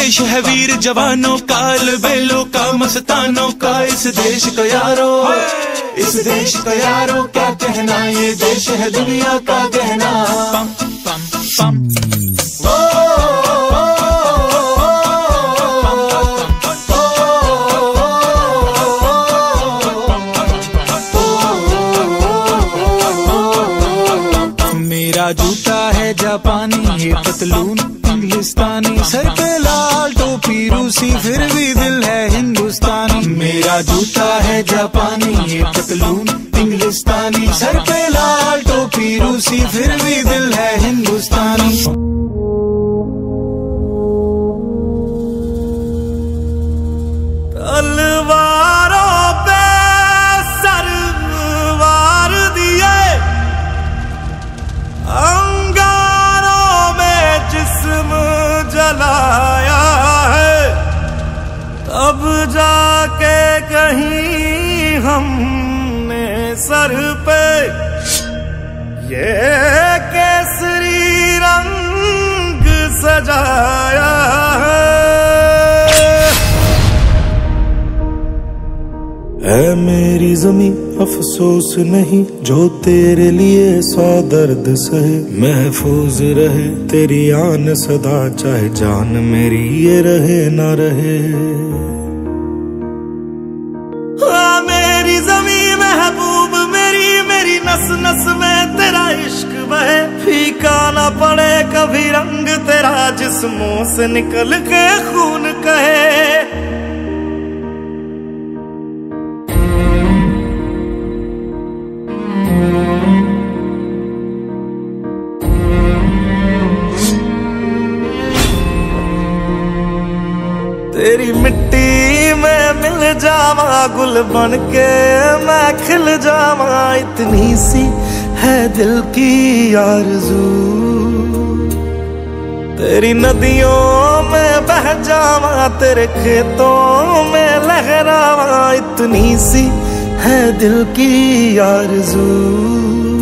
देश है वीर जवानों का, बेलों का, मस्तानों का। इस देश का यारो, इस देश का यारो क्या कहना, ये देश है दुनिया का गहना। पम पम पम मेरा जूता है जापानी, ये पतलून इंग्लिस्तानी, सर पे लाल टोपी रूसी, फिर भी दिल है हिंदुस्तानी। मेरा जूता है जापानी, ये पतलून इंग्लिस्तानी, सर पे लाल टोपी रूसी, फिर भी दिल है हिंदुस्तानी। तलवारों पे सरवार दिए, अंगारों में जिस्म जलाया है, तब जाके कहीं हमने सर पे ये केसरी रंग सजाया है मेरी ज़मीं अफसोस नहीं, जो तेरे लिए 100 दर्द सहे। महफूज रहे तेरी आन सदा, चाहे जान मेरी ये रहे ना रहे। मेरी ज़मीं महबूब मेरी, मेरी नस नस में तेरा इश्क बहे। फीका ना पड़े कभी रंग तेरा, जिस्मों से निकल के खून कहे। तेरी मिट्टी में मिल जावा, गुल बन के मैं खिल जावा। इतनी सी है दिल की आरज़ू, तेरी नदियों में बह जावा, तेरे खेतों में लहरावा। इतनी सी है दिल की आरज़ू।